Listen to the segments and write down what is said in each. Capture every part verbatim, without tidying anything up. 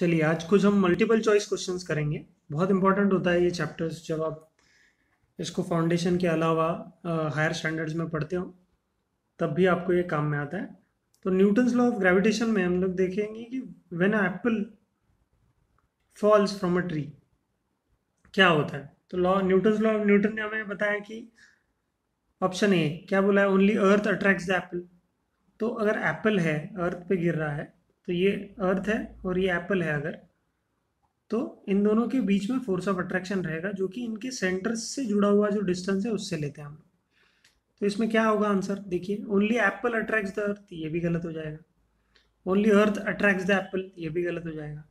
चलिए आज कुछ हम मल्टीपल चॉइस क्वेश्चंस करेंगे। बहुत इंपॉर्टेंट होता है ये चैप्टर्स, जब आप इसको फाउंडेशन के अलावा हायर स्टैंडर्ड्स में पढ़ते हो तब भी आपको ये काम में आता है। तो न्यूटन्स लॉ ऑफ ग्रेविटेशन में हम लोग देखेंगे कि when apple falls from a tree क्या होता है। तो law Newton's law of Newton ने हमें बताया कि ऑप्शन ए क्या बोला है, only earth attracts the apple. तो अगर एप्पल है, अर्थ पे गिर रहा है, तो ये अर्थ है और ये एप्पल है अगर, तो इन दोनों के बीच में फोर्स ऑफ अट्रैक्शन रहेगा जो कि इनके सेंटर से जुड़ा हुआ जो डिस्टेंस है उससे लेते हैं हम लोग। तो इसमें क्या होगा आंसर, देखिए only apple attracts the earth, ये भी गलत हो जाएगा। Only earth attracts the apple, ये भी गलत हो जाएगा।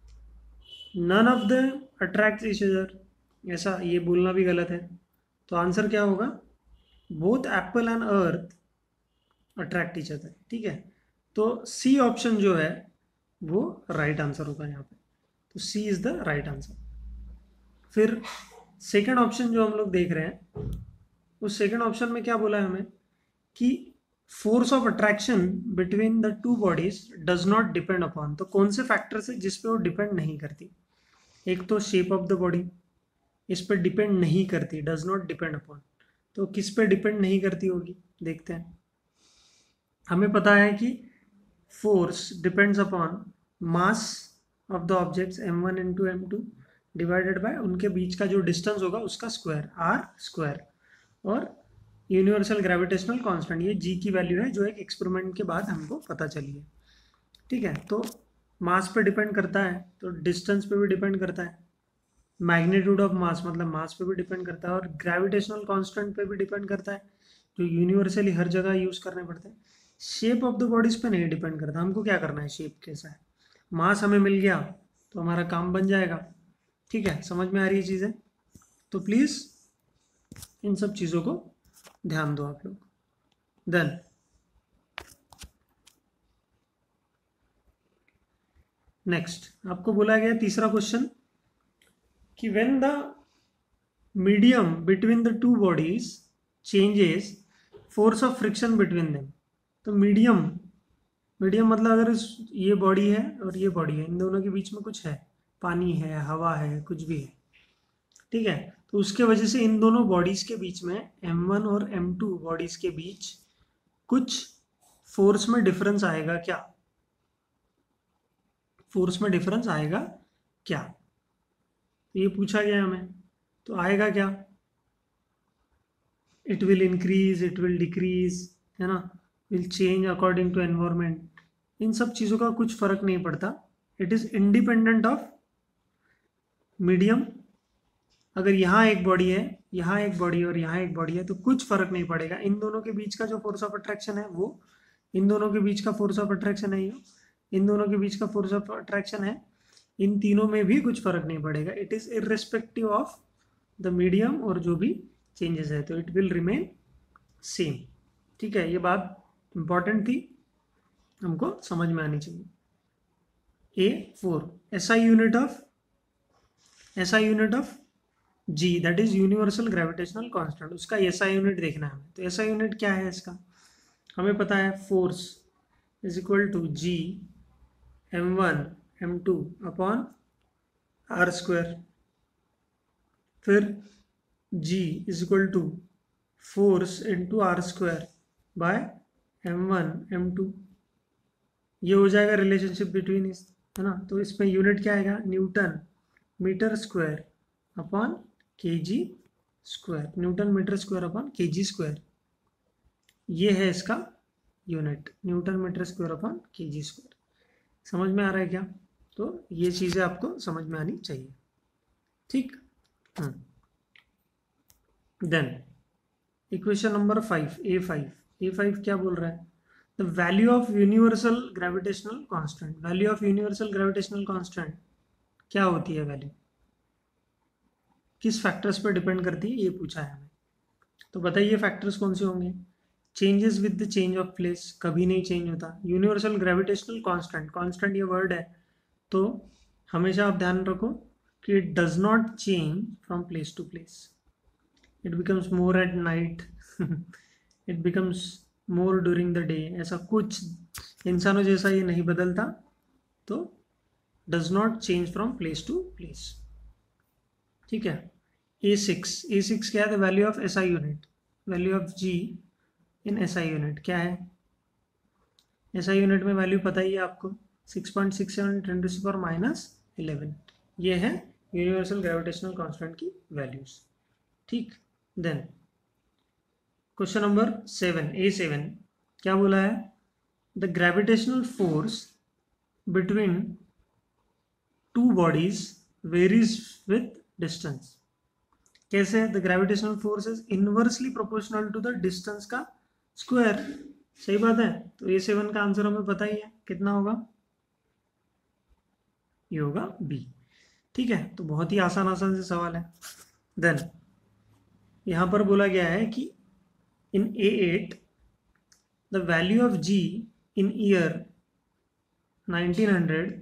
None of the attracts each other, ऐसा ये बोलना भी गलत है। तो आंसर क्या होगा, both apple and earth attract each other. ठीक है, तो सी ऑप्शन जो है वो राइट आंसर होगा यहाँ पे। तो C is the right answer. फिर सेकंड ऑप्शन जो हम लोग देख रहे हैं, उस सेकंड ऑप्शन में क्या बोला है हमें कि force of attraction between the two bodies does not depend upon. तो कौन से फैक्टर से जिस पे वो डिपेंड नहीं करती। एक तो शेप ऑफ द बॉडी, इस पर डिपेंड नहीं करती, डज नॉट डिपेंड अपॉन। तो किस पे डिपेंड नहीं करती होगी, देखते हैं। हमें पता है कि force depends upon mass of the objects M one into M two divided by उनके बीच का जो डिस्टेंस होगा उसका स्क्वायर, आर स्क्वायर। और यूनिवर्सल ग्रेविटेशनल कांस्टेंट, ये जी की वैल्यू है जो एक एक्सपेरिमेंट के बाद हमको पता चली है। ठीक है, तो मास पे डिपेंड करता है, तो डिस्टेंस पे भी डिपेंड करता है। मैग्नीट्यूड ऑफ मास मतलब मास पे भी डिपेंड करता है, और ग्रेविटेशनल कांस्टेंट पे भी डिपेंड करता है, जो यूनिवर्सली हर जगह यूज करने पड़ते हैं। शेप ऑफ द बॉडीज पे नहीं डिपेंड करता, हमको क्या करना है, शेप कैसा है। मास हमें मिल गया तो हमारा काम बन जाएगा। ठीक है, समझ में आ रही है चीज़ें। तो प्लीज़ इन सब चीज़ों को ध्यान दो आप लोग। देन नेक्स्ट आपको बोला गया तीसरा क्वेश्चन कि when the medium between the two bodies changes, force of friction between them. तो मीडियम मीडियम मतलब अगर इस ये बॉडी है और ये बॉडी है, इन दोनों के बीच में कुछ है, पानी है, हवा है, कुछ भी है। ठीक है, तो उसके वजह से इन दोनों बॉडीज के बीच में एम वन और एम टू बॉडीज के बीच कुछ फोर्स में डिफरेंस आएगा क्या। फोर्स में डिफरेंस आएगा क्या, तो ये पूछा गया हमें। तो आएगा क्या, it will increase, it will decrease, है ना, will change according to environment. इन सब चीज़ों का कुछ फर्क नहीं पड़ता। It is independent of medium. अगर यहाँ एक बॉडी है, यहाँ एक बॉडी और यहाँ एक बॉडी है, तो कुछ फर्क नहीं पड़ेगा। इन दोनों के बीच का जो फोर्स ऑफ अट्रैक्शन है वो, इन दोनों के बीच का फोर्स ऑफ अट्रैक्शन है, इन दोनों के बीच का फोर्स ऑफ अट्रैक्शन है, इन तीनों में भी कुछ फर्क नहीं पड़ेगा। It is irrespective of the medium और जो भी चेंजेस है, तो इट विल रिमेन सेम। ठीक है, ये बात इंपॉर्टेंट थी, हमको समझ में आनी चाहिए। A four SI unit of SI unit of G, that is universal gravitational constant, उसका एसआई यूनिट देखना है हमें। तो एसआई यूनिट क्या है इसका, हमें पता है force is equal to G M one M two upon R square. फिर G is equal to force into R square by M one M two. ये हो जाएगा रिलेशनशिप बिटवीन इस, है ना। तो इसमें यूनिट क्या आएगा, Newton metre square upon K G square, newton metre square upon K G square. ये है इसका unit, newton metre square upon K G square. समझ में आ रहा है क्या, तो ये चीज़ें आपको समझ में आनी चाहिए। ठीक, then equation number five, A five A five क्या बोल रहा है, the value of universal gravitational constant. Value of universal gravitational constant क्या होती है, वैल्यू किस फैक्टर्स पर डिपेंड करती है, ये पूछा है हमें। तो बताइए फैक्टर्स कौन से होंगे। Changes with the change of place, कभी नहीं चेंज होता। यूनिवर्सल ग्रेविटेशनल कांस्टेंट, कांस्टेंट ये वर्ड है, तो हमेशा आप ध्यान रखो कि it does not change from place to place. It becomes more at night, it becomes more during the day, ऐसा कुछ इंसानों जैसा ये नहीं बदलता। तो does not change from place to place. ठीक है। ए सिक्स, ए सिक्स क्या है? The value of SI unit, value of G in SI unit क्या है? एसआई यूनिट में वैल्यू पता ही है आपको, six point six seven ten to the power minus eleven. ये है यूनिवर्सल ग्रेविटेशनल कांस्टेंट की वैल्यूज। ठीक। Then question number seven, A seven क्या बोला है? The gravitational force between two bodies varies with distance. कैसे? The gravitational force is inversely proportional to the distance का स्क्वायर। सही बात है। तो ए सेवन का आंसर हमें पता ही है, कितना होगा? ये होगा बी। ठीक है। तो बहुत ही आसान आसान से सवाल है। देन यहां पर बोला गया है कि in A eight the value of G in year nineteen hundred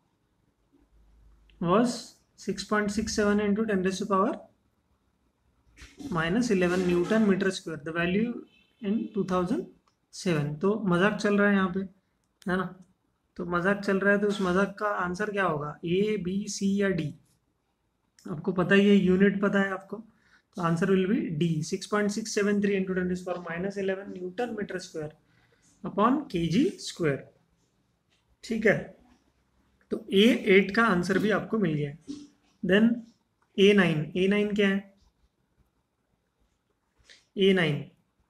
was six point six seven into ten raised to power minus eleven newton metre square, the value in two thousand seven. तो मजाक चल रहा है यहाँ पे, है ना? तो मजाक चल रहा है तो उस मजाक का आंसर क्या होगा? ए, बी, सी या डी? आपको पता ही है, यूनिट पता है आपको, तो answer will be D, six point six seven three into ten raised to power minus eleven newton metre square upon K G square. ठीक है। तो ए एट का आंसर भी आपको मिल गया। Then A nine, A nine क्या है? A nine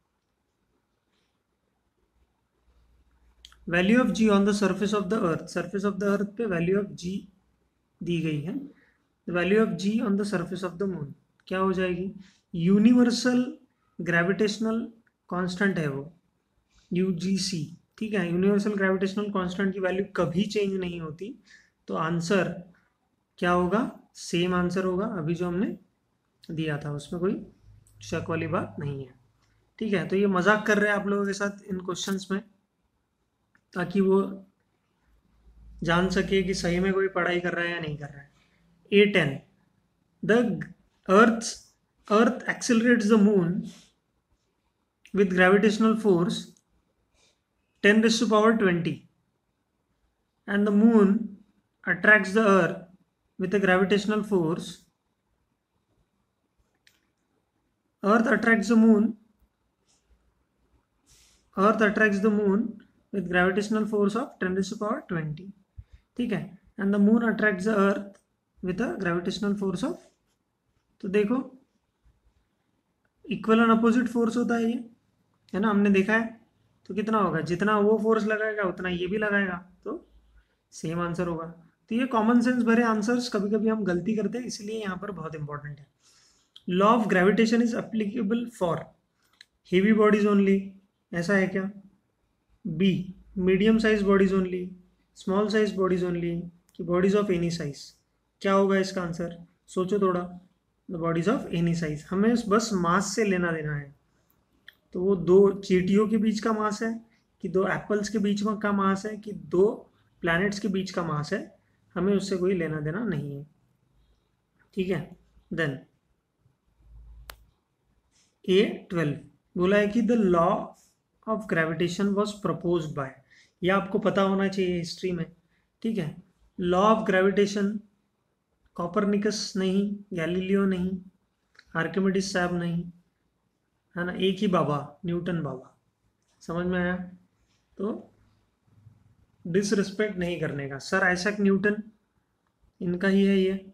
value of G on the surface of the earth, surface of the earth पे वैल्यू ऑफ जी दी गई है। Value of G on the surface of the moon क्या हो जाएगी? Universal gravitational constant है वो, यूजीसी। ठीक है। यूनिवर्सल ग्रेविटेशनल कांस्टेंट की वैल्यू कभी चेंज नहीं होती, तो आंसर क्या होगा? सेम आंसर होगा अभी जो हमने दिया था, उसमें कोई शक वाली बात नहीं है। ठीक है। तो ये मजाक कर रहे हैं आप लोगों के साथ इन क्वेश्चंस में, ताकि वो जान सके कि सही में कोई पढ़ाई कर रहा है या नहीं कर रहा है। A ten the earth earth accelerates the moon with gravitational force ten raised to power twenty and the moon attracts the earth with a gravitational force, earth attracts the moon earth attracts the moon with gravitational force of ten raised to power twenty। ठीक है। and the moon attracts the earth with a gravitational force of, तो देखो equal and opposite force होता है ये, है ना? हमने देखा है। तो कितना होगा? जितना वो फोर्स लगाएगा उतना ये भी लगाएगा, तो सेम आंसर होगा। तो ये कॉमन सेंस भरे आंसर्स कभी कभी हम गलती करते हैं, इसलिए यहाँ पर बहुत इंपॉर्टेंट है। Law of gravitation is applicable for heavy bodies only, ऐसा है क्या? B, medium size bodies only, small size bodies only, कि बॉडीज ऑफ एनी साइज? क्या होगा इसका आंसर? सोचो थोड़ा। The bodies of any size. हमें बस मास से लेना देना है। तो वो दो चींटियों के बीच का मास है, कि दो एप्पल्स के बीच में का मास है, कि दो प्लैनेट्स के बीच का मास है, हमें उससे कोई लेना देना नहीं है। ठीक है। देन ए ट्वेल्व बोला है कि the law of gravitation was proposed by, यह आपको पता होना चाहिए हिस्ट्री में। ठीक है। लॉ ऑफ ग्रेविटेशन कॉपरनिकस नहीं, गैलीलियो नहीं, आर्किमिडीज साहब नहीं, है ना? एक ही बाबा, न्यूटन बाबा। समझ में आया? तो डिसरिस्पेक्ट नहीं करने का। सर आइजैक न्यूटन, इनका ही है ये।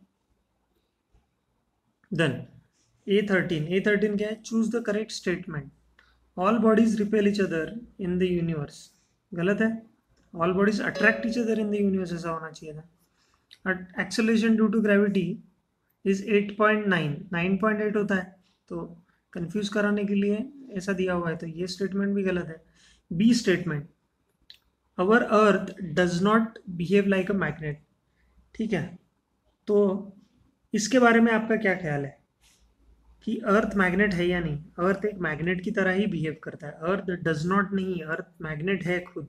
Then A thirteen, A thirteen क्या है? Choose the correct statement. All bodies repel each other in the universe, गलत है। All bodies attract each other in the universe, ऐसा होना चाहिए था। Acceleration due to gravity is eight point nine, nine point eight होता है, तो confuse कराने के लिए ऐसा दिया हुआ है, तो ये स्टेटमेंट भी गलत है। B statement, our earth does not behave like a magnet. ठीक है। तो इसके बारे में आपका क्या ख्याल है कि अर्थ मैग्नेट है या नहीं? अर्थ एक मैग्नेट की तरह ही बिहेव करता है। अर्थ डज नॉट नहीं, अर्थ मैग्नेट है खुद।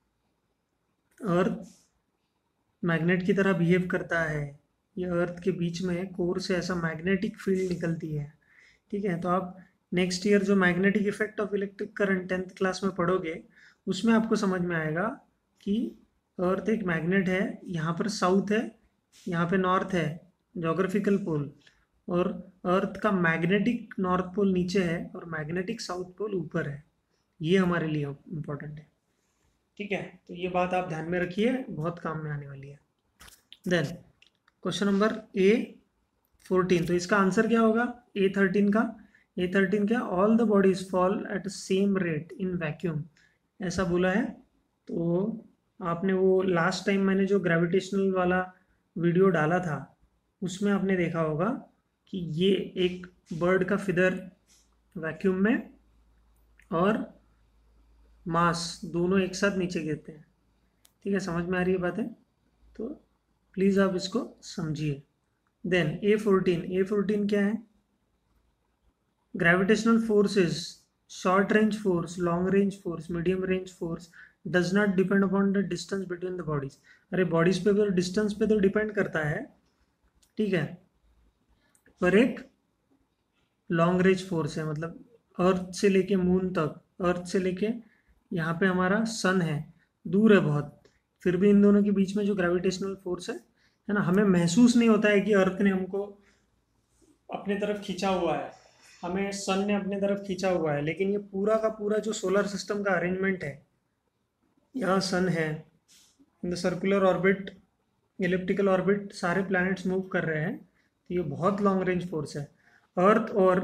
अर्थ मैग्नेट की तरह बिहेव करता है। ये अर्थ के बीच में कोर से ऐसा मैग्नेटिक फील्ड निकलती है। ठीक है। तो आप नेक्स्ट ईयर जो magnetic effect of electric current tenth class में पढ़ोगे, उसमें आपको समझ में आएगा कि अर्थ एक मैग्नेट है, यहाँ पर साउथ है, यहाँ पे नॉर्थ है, जोग्राफिकल पोल, और अर्थ का मैग्नेटिक नॉर्थ पोल नीचे है और मैग्नेटिक साउथ पोल ऊपर है। ये हमारे लिए इम्पोर्टेंट है, ठीक है। तो ये बात आप ध्यान में रखिए, बहुत काम में आने वाली है। Then question number A fourteen, तो इसका आंसर क्या होगा ए थर्टीन का? ए थर्टीन क्या, all the bodies fall at same rate in vacuum, ऐसा बोला है। तो आपने वो लास्ट टाइम मैंने जो ग्रेविटेशनल वाला वीडियो डाला था उसमें आपने देखा होगा कि ये एक बर्ड का फिदर वैक्यूम में और मास दोनों एक साथ नीचे गिरते हैं, ठीक है। समझ में आ रही है बातें? तो प्लीज़ आप इसको समझिए। Then A fourteen, A fourteen क्या है? Gravitational forces, short range force, long range force, medium range force does not depend upon the distance between the bodies. अरे बॉडीज पे तो डिस्टेंस पे तो डिपेंड करता है, ठीक है, पर एक लॉन्ग रेंज फोर्स है, मतलब अर्थ से लेके मून तक, अर्थ से लेके यहाँ पे हमारा सन है, दूर है बहुत, फिर भी इन दोनों के बीच में जो ग्रेविटेशनल फोर्स है है ना, हमें महसूस नहीं होता है कि अर्थ ने हमको अपने तरफ खींचा हुआ है, हमें सन ने अपने तरफ खींचा हुआ है, लेकिन ये पूरा का पूरा जो सोलर सिस्टम का अरेंजमेंट है, यहाँ सन है in the circular orbit, elliptical orbit, सारे प्लैनेट्स मूव कर रहे हैं, तो ये बहुत लॉन्ग रेंज फोर्स है। अर्थ और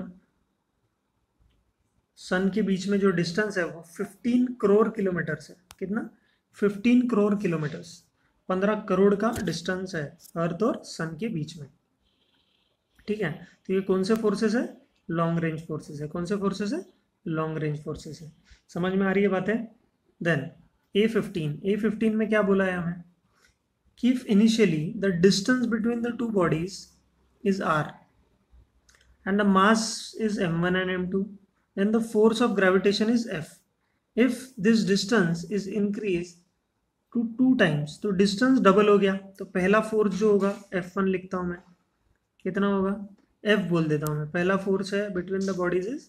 सन के बीच में जो डिस्टेंस है वो फिफ्टीन करोड़ किलोमीटर्स है। कितना? फिफ्टीन करोड़ किलोमीटर्स, पंद्रह करोड़ का डिस्टेंस है अर्थ और सन के बीच में, ठीक है। तो ये कौन से फोर्सेस है? लॉन्ग रेंज फोर्सेस है। कौन से फोर्सेस है? लॉन्ग रेंज फोर्सेस है। समझ में आ रही है बातें? Then A fifteen, A fifteen में क्या बोला है हमें कि if initially the distance between the two bodies is R and the mass is m one and m two, then the force of gravitation is F. If this distance is increased to two times, तो distance double हो गया, तो पहला force जो होगा F one लिखता हूँ मैं, कितना होगा? F बोल देता हूँ मैं, पहला फोर्स है between the bodies is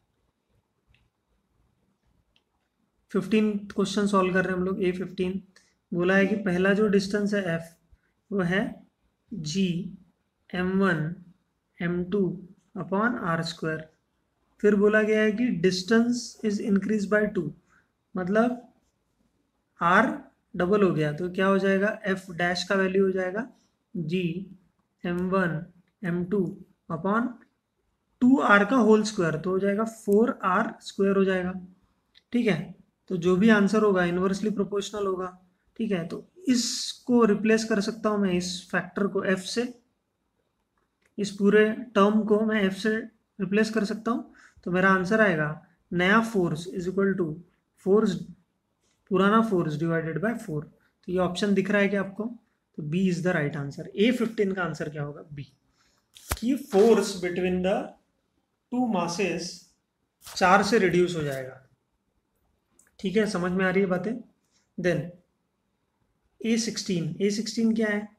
fifteen question solve कर रहे हैं हम लोग। ए फिफ्टीन बोला है कि पहला जो डिस्टेंस है F वो है G M one M two upon R square. फिर बोला गया है कि distance is increase by two, मतलब आर डबल हो गया, तो क्या हो जाएगा? एफ डैश का वैल्यू हो जाएगा G M one M two upon two R का होल स्क्वायर, तो हो जाएगा फोर आर स्क्वायर हो जाएगा, ठीक है। तो जो भी आंसर होगा इनवर्सली प्रोपोर्शनल होगा, ठीक है। तो इसको रिप्लेस कर सकता हूँ मैं, इस फैक्टर को एफ से, इस पूरे टर्म को मैं एफ से रिप्लेस कर सकता हूँ, तो मेरा आंसर आएगा नया force is equal to force, पुराना फोर्स डिवाइडेड बाय फोर। तो ये ऑप्शन दिख रहा है क्या आपको? तो B is the right answer. A fifteen का आंसर क्या होगा? बी, कि force between the two masses चार से रिड्यूस हो जाएगा, ठीक है। समझ में आ रही है बातें? Then A sixteen, A sixteen क्या है?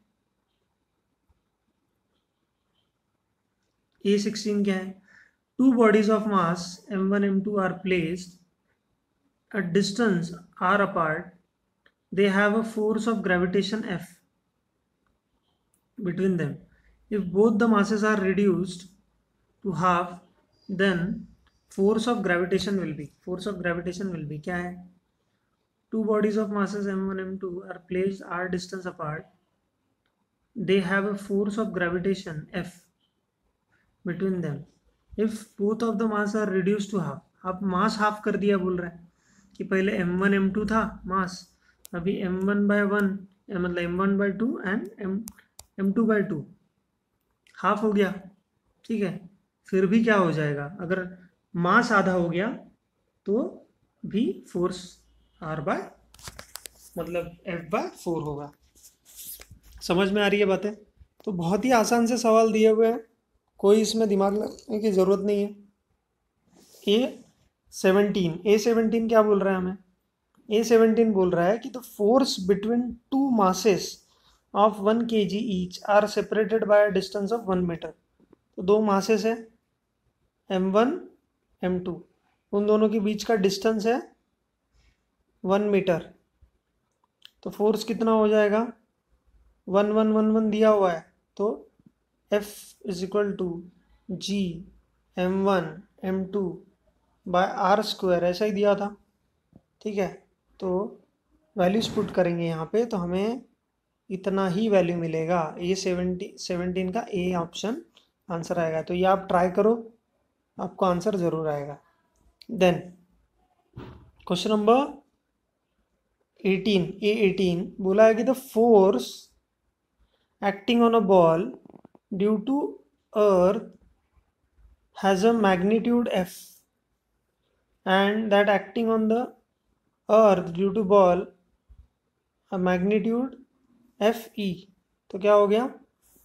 ए सिक्सटीन क्या है? Two bodies of mass M one M two are placed at distance r apart, they have a force of gravitation F between them. If both the masses are reduced to half, then force of gravitation will be, force of gravitation will be क्या है? Two bodies of masses m one m two are placed r distance apart, they have a force of gravitation F between them. If both of the masses are reduced to half, अब मास half कर दिया बोल रहा है कि पहले M one M to था mass, अभी एम वन बाय वन, मतलब M one by two and M M two by two, half हो गया, ठीक है। फिर भी क्या हो जाएगा? अगर मास आधा हो गया तो भी फोर्स आर बाय, मतलब एफ बाय फोर होगा। समझ में आ रही है बातें? तो बहुत ही आसान से सवाल दिए हुए हैं, कोई इसमें दिमाग लगाने की ज़रूरत नहीं है। ए सेवनटीन, ए सेवनटीन क्या बोल रहा है हमें? ए सेवनटीन बोल रहा है कि the force between two masses of one K G each are separated by a distance of one metre. तो दो मासेस है एम वन एम टू, उन दोनों के बीच का डिस्टेंस है वन मीटर। तो फोर्स कितना हो जाएगा, वन वन वन वन दिया हुआ है, तो F is equal to G M one M two by R square, ऐसा ही दिया था। ठीक है, तो वैल्यूज पुट करेंगे यहाँ पे, तो हमें इतना ही वैल्यू मिलेगा। ये सेवेंटी सेवनटीन का ए ऑप्शन आंसर आएगा। तो ये आप ट्राई करो, आपको आंसर ज़रूर आएगा। Then question number eighteen, A eighteen बोला है कि the force acting on a ball due to earth has a magnitude F, and that acting on the earth due to ball a magnitude F E। तो क्या हो गया,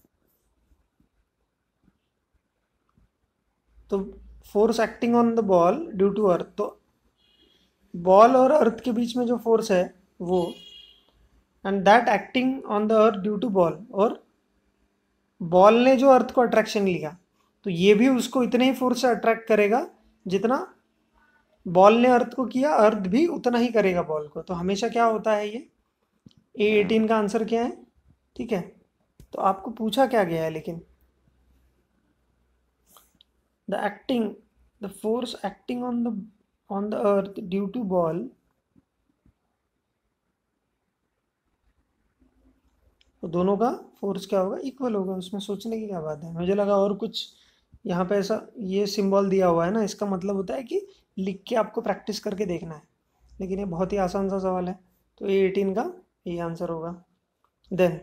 तो force acting on the ball due to earth, तो ball और अर्थ के बीच में जो फोर्स है वो, and that acting on the earth due to ball, और बॉल ने जो अर्थ को अट्रैक्शन लिया तो ये भी उसको इतने ही फोर्स से अट्रैक्ट करेगा जितना बॉल ने अर्थ को किया, अर्थ भी उतना ही करेगा बॉल को। तो हमेशा क्या होता है, ये ए एटीन का आंसर क्या है। ठीक है, तो आपको पूछा क्या गया है, लेकिन the acting the force acting on the on the earth due to ball, तो दोनों का फोर्स क्या होगा, इक्वल होगा। उसमें सोचने की क्या बात है। मुझे लगा और कुछ यहाँ पे ऐसा ये सिंबल दिया हुआ है ना, इसका मतलब होता है कि लिख के आपको प्रैक्टिस करके देखना है, लेकिन ये बहुत ही आसान सा सवाल है। तो ए एटीन का ये आंसर होगा। Then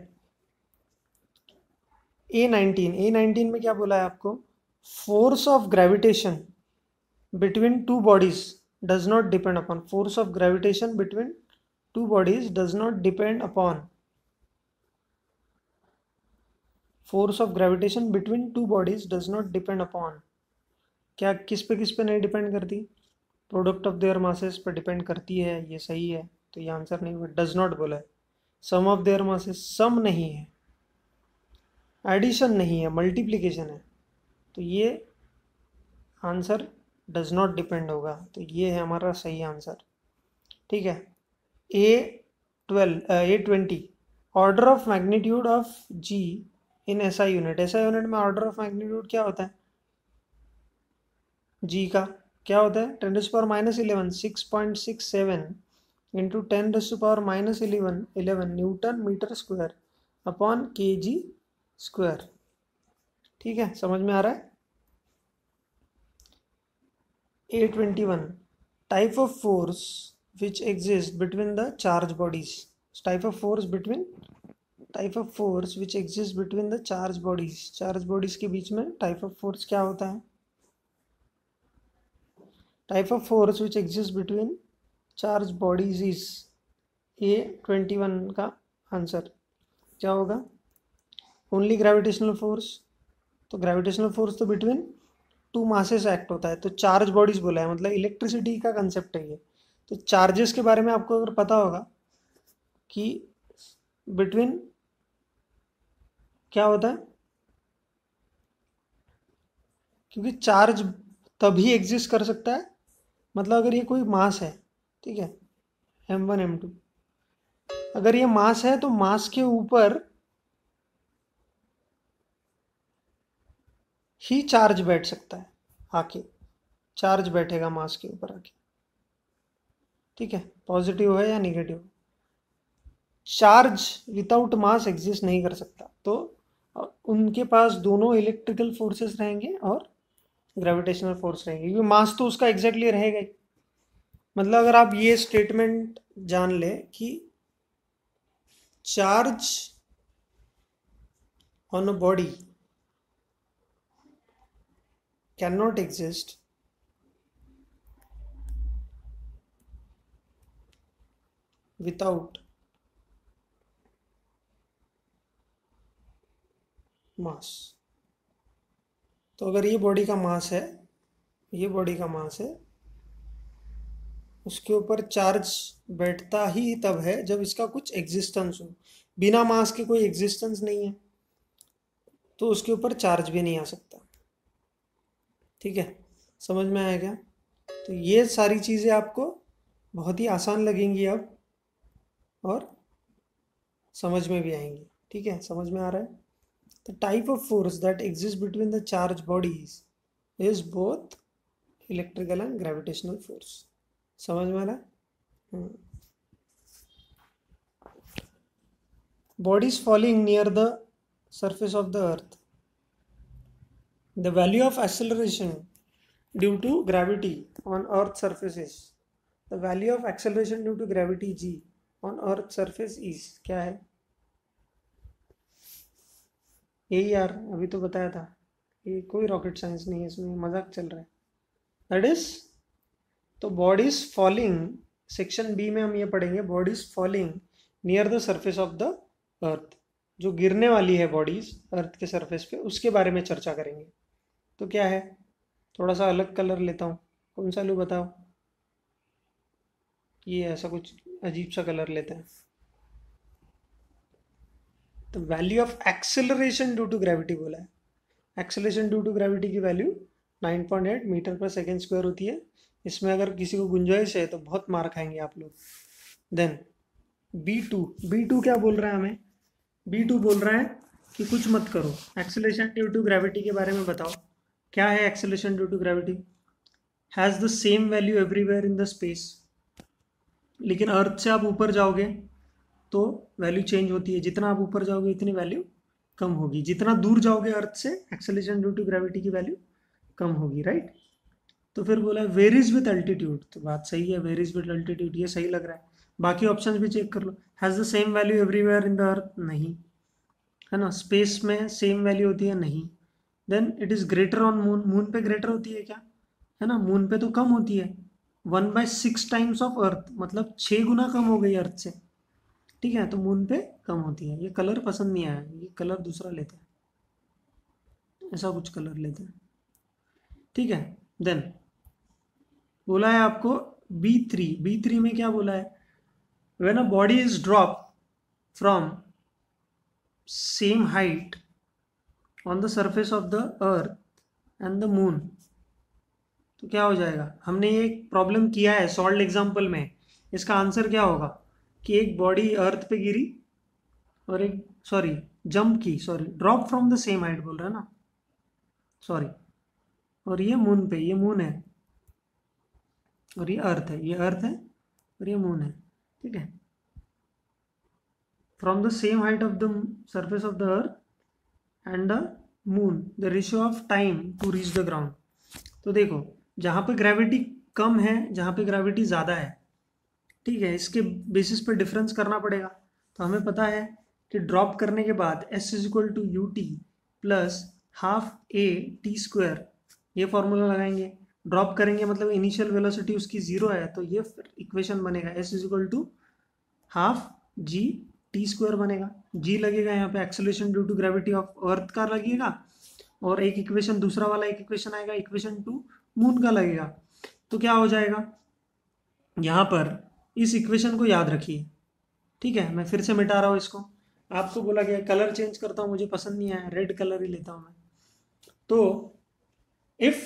A nineteen, A nineteen में क्या बोला है आपको, force of gravitation between two bodies does not depend upon, force of gravitation between two bodies does not depend upon, force of gravitation between two bodies does not depend upon, क्या किस पे किस पे नहीं डिपेंड करती, product of their masses पर depend करती है, ये सही है। तो ये आंसर नहीं हुआ, डज नॉट बोला है। Sum of their masses, sum नहीं है, एडिशन नहीं है, मल्टीप्लिकेशन है, तो ये आंसर डज नॉट डिपेंड होगा। तो ये है हमारा सही आंसर। ठीक है, A twelve A twenty, order of magnitude of G in SI unit, SI unit में ऑर्डर ऑफ मैग्नीट्यूड क्या होता है, जी का क्या होता है, ten to power minus eleven, six point six seven into ten to power minus eleven eleven newton metre square upon K G square. ठीक है, समझ में आ रहा है। A twenty one, type of force which exist between the charge bodies, type of force between type of force which exist between the charge bodies, charge bodies के बीच में टाइप ऑफ फोर्स क्या होता है, type of force which exist between charge bodies is, A twenty one का answer क्या होगा, only gravitational force. तो ग्रेविटेशनल फोर्स तो बिटवीन टू मासेस एक्ट होता है, तो चार्ज बॉडीज बोला है, मतलब इलेक्ट्रिसिटी का कंसेप्ट है ये। तो चार्जेस के बारे में आपको अगर पता होगा कि बिटवीन क्या होता है, क्योंकि चार्ज तभी एग्जिस्ट कर सकता है, मतलब अगर ये कोई मास है, ठीक है, एम वन एम टू, अगर ये मास है तो मास के ऊपर ही चार्ज बैठ सकता है, आके चार्ज बैठेगा मास के ऊपर आके। ठीक है, पॉजिटिव है या negative, charge without mass exist नहीं कर सकता। तो उनके पास दोनों इलेक्ट्रिकल फोर्सेस रहेंगे और ग्रेविटेशनल फोर्स रहेंगे, क्योंकि मास तो उसका एग्जैक्टली रहेगा ही। मतलब अगर आप ये स्टेटमेंट जान ले कि charge on a body can not exist without mass, तो अगर ये बॉडी का मास है, ये बॉडी का मास है, उसके ऊपर चार्ज बैठता ही तब है जब इसका कुछ एग्जिस्टेंस हो। बिना मास के कोई एग्जिस्टेंस नहीं है, तो उसके ऊपर चार्ज भी नहीं आ सकता। ठीक है, समझ में आया क्या। तो ये सारी चीज़ें आपको बहुत ही आसान लगेंगी अब, और समझ में भी आएंगी। ठीक है, समझ में आ रहा है? The type of force that exist between the charge bodies is both electrical and gravitational force. समझ में आ रहा है? Bodies falling near the surface of the earth, the value of acceleration due to gravity on earth surface is, the value of acceleration due to gravity g on earth surface is, क्या है? यही यार अभी तो बताया था, ये कोई रॉकेट साइंस नहीं है, इसमें मजाक चल रहा है। दैट इज, तो बॉडीज फॉलिंग, सेक्शन बी में हम ये पढ़ेंगे, bodies falling near the surface of the earth, जो गिरने वाली है बॉडीज अर्थ के सरफेस पे, उसके बारे में चर्चा करेंगे। तो क्या है, थोड़ा सा अलग कलर लेता हूँ, कौन सा लूँ बताओ? ये ऐसा कुछ अजीब सा कलर लेते हैं। तो value of acceleration due to gravity बोला है। एक्सेलरेशन ड्यू टू ग्रेविटी की value nine point eight metre per second square होती है। इसमें अगर किसी को गुंजाइश है तो बहुत मार खाएंगे आप लोग। Then B two, B two क्या बोल रहा है हमें? बी टू बोल रहा है कि कुछ मत करो, एक्सेलरेशन ड्यू टू ग्रेविटी के बारे में बताओ। क्या है acceleration due to gravity? Has the same value everywhere in the space. लेकिन अर्थ से आप ऊपर जाओगे तो वैल्यू चेंज होती है, जितना आप ऊपर जाओगे इतनी वैल्यू कम होगी, जितना दूर जाओगे अर्थ से एक्सेलरेशन ड्यू टू ग्रेविटी की वैल्यू कम होगी, राइट? तो फिर बोला वेरीज विथ अल्टीट्यूड, तो बात सही है, वेरीज विथ अल्टीट्यूड ये सही लग रहा है। बाकी ऑप्शंस भी चेक कर लो। Has the same value everywhere in the earth, नहीं है ना। स्पेस में सेम वैल्यू होती है, नहीं। Then it is greater on moon, moon पे ग्रेटर होती है क्या, है ना? मून पे तो कम होती है, one by six times of earth, मतलब छः गुना कम हो गई अर्थ से, ठीक है? तो मून पे कम होती है। ये कलर पसंद नहीं आया, ये कलर दूसरा लेते हैं, ऐसा कुछ कलर लेते हैं, ठीक है? देन बोला है आपको बी थ्री, बी थ्री में क्या बोला है? When a body is dropped from same height on the surface of the earth and the moon, तो क्या हो जाएगा? हमने ये प्रॉब्लम किया है सॉल्व एग्जाम्पल में। इसका आंसर क्या होगा कि एक बॉडी अर्थ पे गिरी और एक, सॉरी जंप की, sorry drop from the same height बोल रहा है ना, सॉरी, और ये मून पे, ये मून है और ये अर्थ है, ये अर्थ है और ये मून है, ठीक है? From the same height of the surface of the earth and the moon, the ratio of time to reach the ground. तो देखो जहाँ पे ग्रेविटी कम है, जहाँ पे ग्रेविटी ज़्यादा है, ठीक है, इसके बेसिस पे डिफरेंस करना पड़ेगा। तो हमें पता है कि ड्रॉप करने के बाद S is equal to U T plus half A T square, ये फॉर्मूला लगाएंगे। ड्रॉप करेंगे मतलब इनिशियल वेलोसिटी उसकी ज़ीरो है, तो ये इक्वेशन बनेगा S is equal to half G T square बनेगा। जी लगेगा यहाँ पे acceleration due to gravity of earth का लगेगा, और एक इक्वेशन दूसरा वाला एक इक्वेशन आएगा इक्वेशन टू मून का लगेगा। तो क्या हो जाएगा यहाँ पर, इस इक्वेशन को याद रखिए, ठीक है? मैं फिर से मिटा रहा हूँ इसको, आपको बोला गया कलर चेंज करता हूँ, मुझे पसंद नहीं आया, रेड कलर ही लेता हूँ मैं। तो if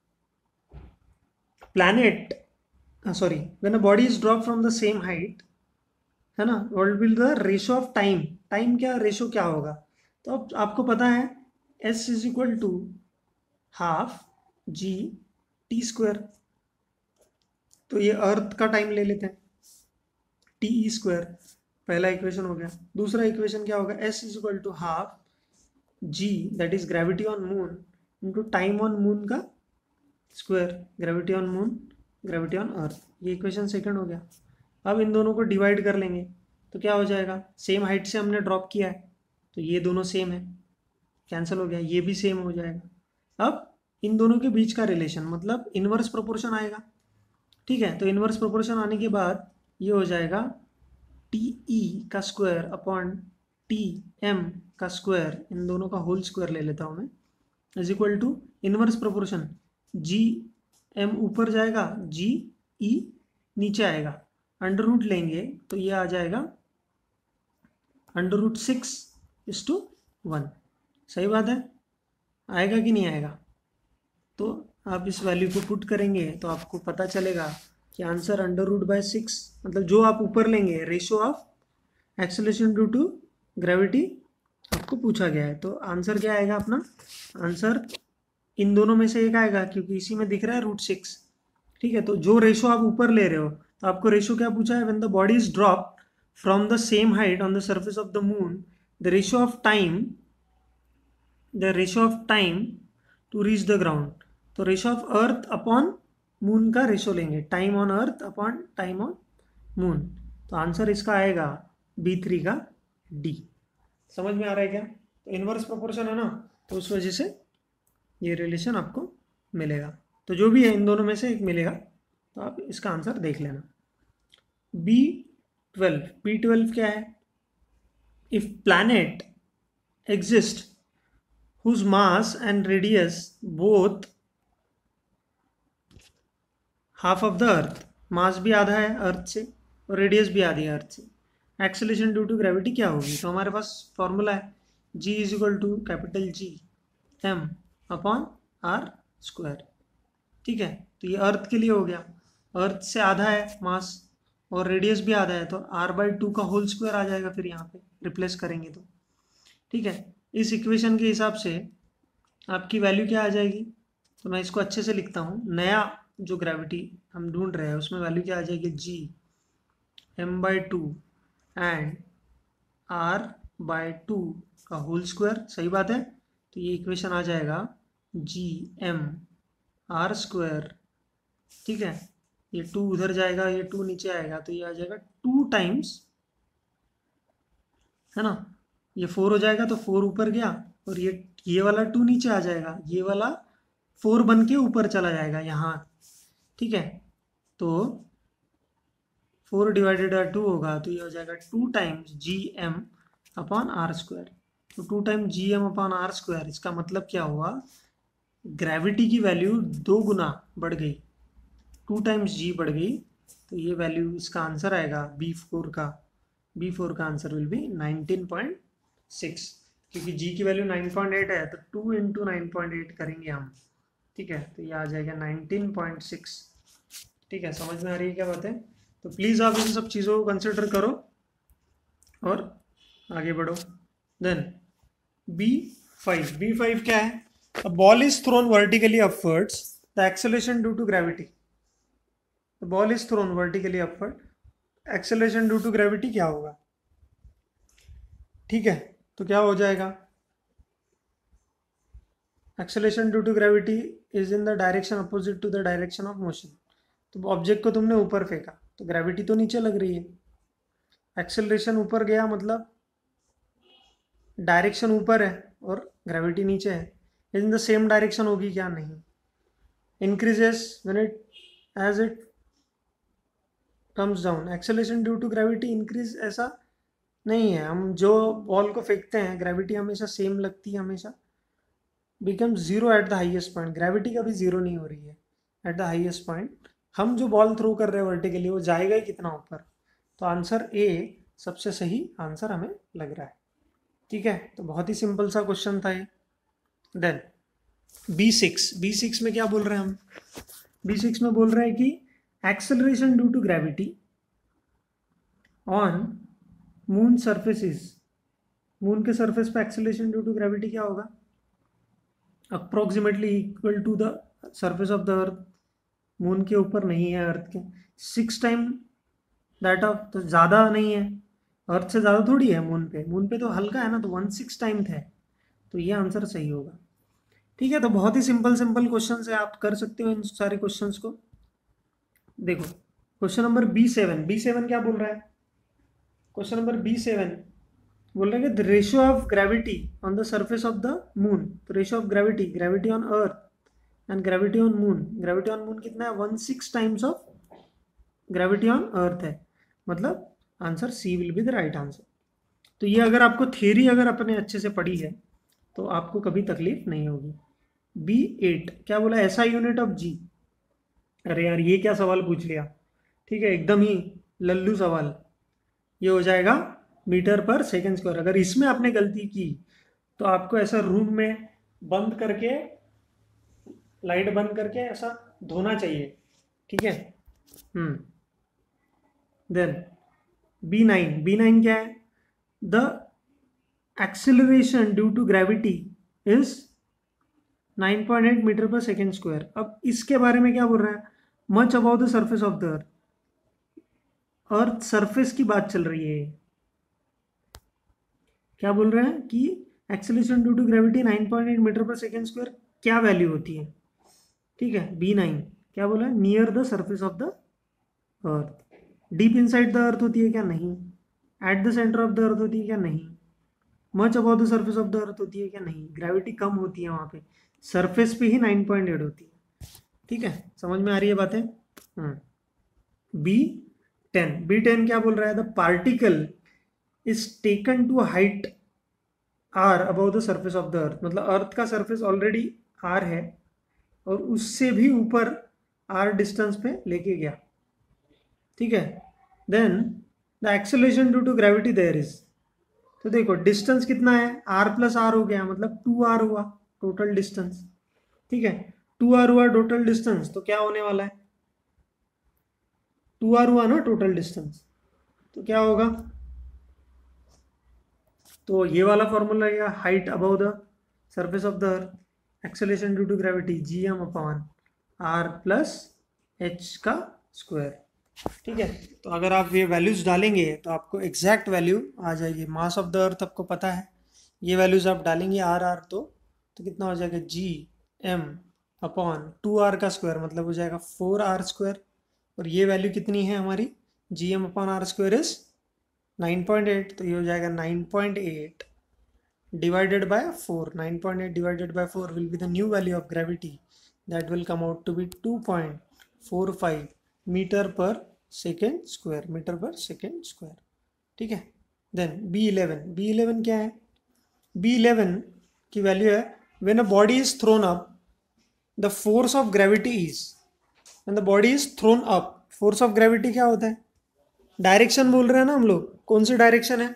planet, sorry, when a body is drop from the same height, है ना, what will the ratio of time, time क्या रेशो क्या होगा? तो अब आपको पता है S is equal to half G T square. तो ये अर्थ का टाइम ले लेते हैं, टी ई स्क्वायर, पहला इक्वेशन हो गया। दूसरा इक्वेशन क्या होगा? S is equal to half G, that is gravity on moon, into time on moon का square, gravity on moon, gravity on earth. ये इक्वेशन सेकंड हो गया। अब इन दोनों को डिवाइड कर लेंगे तो क्या हो जाएगा? सेम हाइट से हमने ड्रॉप किया है तो ये दोनों सेम है, कैंसिल हो गया, ये भी सेम हो जाएगा। अब इन दोनों के बीच का रिलेशन मतलब इनवर्स प्रोपोर्शन आएगा, ठीक है? तो इनवर्स प्रोपोर्शन आने के बाद ये हो जाएगा टी ई का स्क्वायर अपॉन टी एम का स्क्वायर, इन दोनों का होल स्क्वायर ले लेता हूँ मैं, is equal to inverse proportion G M ऊपर जाएगा, जी ई नीचे आएगा, अंडर रूट लेंगे तो ये आ जाएगा under root six is to one. सही बात है, आएगा कि नहीं आएगा? तो आप इस वैल्यू को पुट करेंगे तो आपको पता चलेगा कि answer under root by six, मतलब जो आप ऊपर लेंगे ratio of acceleration due to gravity आपको पूछा गया है, तो आंसर क्या आएगा अपना? आंसर इन दोनों में से एक आएगा, क्योंकि इसी में दिख रहा है रूट सिक्स। ठीक है, तो जो रेशो आप ऊपर ले रहे हो, तो आपको रेशो क्या पूछा है? When the body is drop from the same height on the surface of the moon, the ratio of time the ratio of time to reach the ground. तो ratio of earth upon moon का ratio लेंगे, time on earth upon time on moon. तो answer इसका आएगा B three का D. समझ में आ रहा है क्या? तो इनवर्स प्रोपोर्शन है ना, तो उस वजह से ये रिलेशन आपको मिलेगा। तो जो भी है इन दोनों में से एक मिलेगा, तो आप इसका आंसर देख लेना। बी ट्वेल्व बी ट्वेल्व क्या है? If planet exist whose mass and radius both half of the earth, mass भी आधा है अर्थ से और रेडियस भी आधी है अर्थ से, एक्सेलरेशन ड्यू टू ग्रेविटी क्या होगी? तो हमारे पास फॉर्मूला है G is equal to capital G M upon R square. ठीक है, तो ये अर्थ के लिए हो गया, अर्थ से आधा है मास और रेडियस भी आधा है, तो आर बाई टू का होल स्क्वायर आ जाएगा फिर यहाँ पे रिप्लेस करेंगे तो। ठीक है, इस इक्वेशन के हिसाब से आपकी वैल्यू क्या आ जाएगी? तो मैं इसको अच्छे से लिखता हूँ। नया जो ग्रेविटी हम ढूंढ रहे हैं उसमें वैल्यू क्या आ जाएगी? G M by two and R by two का होल स्क्वायर। सही बात है, तो ये इक्वेशन आ जाएगा जी एम आर स्क्वायर। ठीक है, ये टू उधर जाएगा, ये टू नीचे आएगा, तो ये आ जाएगा टू टाइम्स, है ना, ये फोर हो जाएगा तो फोर ऊपर गया और ये ये वाला टू नीचे आ जाएगा, ये वाला फोर बन के ऊपर चला जाएगा यहाँ। ठीक है, तो फोर डिवाइडेड बाई टू होगा, तो ये हो जाएगा two times G M upon R square. तो two time G M upon R square, इसका मतलब क्या हुआ? ग्रेविटी की वैल्यू दो गुना बढ़ गई, टू टाइम्स जी बढ़ गई, तो ये वैल्यू इसका आंसर आएगा बी फोर का। बी फोर का answer will be nineteen point six, क्योंकि जी की वैल्यू नाइन पॉइंट एट है, तो two into nine point eight करेंगे हम। ठीक है, तो ये आ जाएगा नाइनटीन पॉइंट सिक्स। ठीक है, समझ में आ रही है क्या बात है? तो प्लीज़ आप इन सब चीज़ों को कंसिडर करो और आगे बढ़ो। Then B five B five क्या है? A ball is thrown vertically upwards, the acceleration due to gravity. The ball is thrown vertically upward, acceleration due to gravity क्या होगा? ठीक है, तो क्या हो जाएगा? Acceleration due to gravity is in the direction opposite to the direction of motion. तो object को तुमने ऊपर फेंका तो ग्रेविटी तो नीचे लग रही है, एक्सेलरेशन ऊपर गया मतलब डायरेक्शन ऊपर है और ग्रेविटी नीचे है, इन द सेम डायरेक्शन होगी क्या? नहीं, increases when it as it comes down. Acceleration due to gravity increase ऐसा नहीं है, हम जो बॉल को फेंकते हैं ग्रेविटी हमेशा सेम लगती है, हमेशा become zero at the highest point. Gravity कभी जीरो नहीं हो रही है एट द हाईएस्ट पॉइंट। हम जो बॉल थ्रो कर रहे हैं वर्टिकली वो जाएगा ही कितना ऊपर? तो आंसर ए सबसे सही आंसर हमें लग रहा है। ठीक है, तो बहुत ही सिंपल सा क्वेश्चन था ये। Then B six B six में क्या बोल रहे हैं हम? बी सिक्स में बोल रहे हैं कि acceleration due to gravity on moon surface is, moon के सरफेस पे एक्सेलरेशन ड्यू टू ग्रेविटी क्या होगा? Approximately equal to the surface of the earth. Moon के ऊपर नहीं है अर्थ के, सिक्स टाइम दैट ऑफ, तो ज़्यादा नहीं है, अर्थ से ज़्यादा थोड़ी है मून पे, मून पे तो हल्का है ना, तो वन सिक्स टाइम थे, तो ये आंसर सही होगा। ठीक है, तो बहुत ही सिंपल सिंपल क्वेश्चन है, आप कर सकते हो इन सारे क्वेश्चंस को। देखो question number B seven B seven क्या बोल रहा है? क्वेश्चन नंबर बी सेवन बोल रहे हैं कि the ratio of gravity on the surface of the moon. तो ratio of gravity, gravity on earth and gravity on moon, gravity on moon कितना है? One six times of gravity on earth है, मतलब answer C will be the right answer. तो ये अगर आपको theory अगर अपने अच्छे से पढ़ी है तो आपको कभी तकलीफ नहीं होगी। बी एट क्या बोला? ऐसा यूनिट ऑफ जी। अरे यार ये क्या सवाल पूछ लिया? ठीक है, एकदम ही लल्लू सवाल। ये हो जाएगा मीटर पर सेकेंड स्क्वायर। अगर इसमें आपने गलती की तो आपको ऐसा रूम में बंद करके, लाइट बंद करके ऐसा धोना चाहिए। ठीक है, hmm then B nine B nine क्या है? The acceleration due to gravity is nine point eight metre per second square. अब इसके बारे में क्या बोल रहा है, much about the surface of the earth, earth surface की बात चल रही है। क्या बोल रहे हैं कि acceleration due to gravity nine point eight metre per second square क्या वैल्यू होती है, ठीक है, बी नाइन क्या बोला, near the surface of the earth. Deep inside the earth होती है क्या, नहीं। At the centre of the earth होती है क्या, नहीं। Much about the surface of the earth होती है क्या, नहीं। ग्रेविटी कम होती है वहां पे, सरफेस पे ही नाइन पॉइंट एट होती है, ठीक है। समझ में आ रही है बातें। बी टेन बी टेन क्या बोल रहा है, the particle is taken to height R above the surface of the earth, मतलब अर्थ का सरफेस ऑलरेडी आर है और उससे भी ऊपर आर डिस्टेंस पे लेके गया, ठीक है। Then the acceleration due to gravity there is, तो देखो डिस्टेंस कितना है, आर प्लस आर हो गया, मतलब टू आर हुआ टोटल डिस्टेंस, ठीक है। टू आर हुआ टोटल डिस्टेंस, तो क्या होने वाला है, टू आर हुआ ना टोटल डिस्टेंस, तो क्या होगा, तो ये वाला फॉर्मूला है, height above the surface of the earth, acceleration due to gravity G M upon R plus H का स्क्वायर, ठीक है। तो अगर आप ये वैल्यूज डालेंगे तो आपको एग्जैक्ट वैल्यू आ जाएगी। मास ऑफ द अर्थ आपको पता है, ये वैल्यूज आप डालेंगे आर आर तो तो कितना हो जाएगा, G M upon two R का स्क्वायर, मतलब हो जाएगा फोर आर स्क्वायर, और ये वैल्यू कितनी है हमारी, G M upon R square is nine point eight, तो ये हो जाएगा nine point eight divided by four. Nine point eight divided by four will be the new value of gravity, that will come out to be two point four five metre per second square, metre per second square, ठीक है। Then B eleven B eleven क्या है, B eleven की value है, when a body is thrown up the force of gravity is, when the body is thrown up, force of gravity क्या होता है, direction बोल रहे हैं ना हम लोग, कौन सी डायरेक्शन है,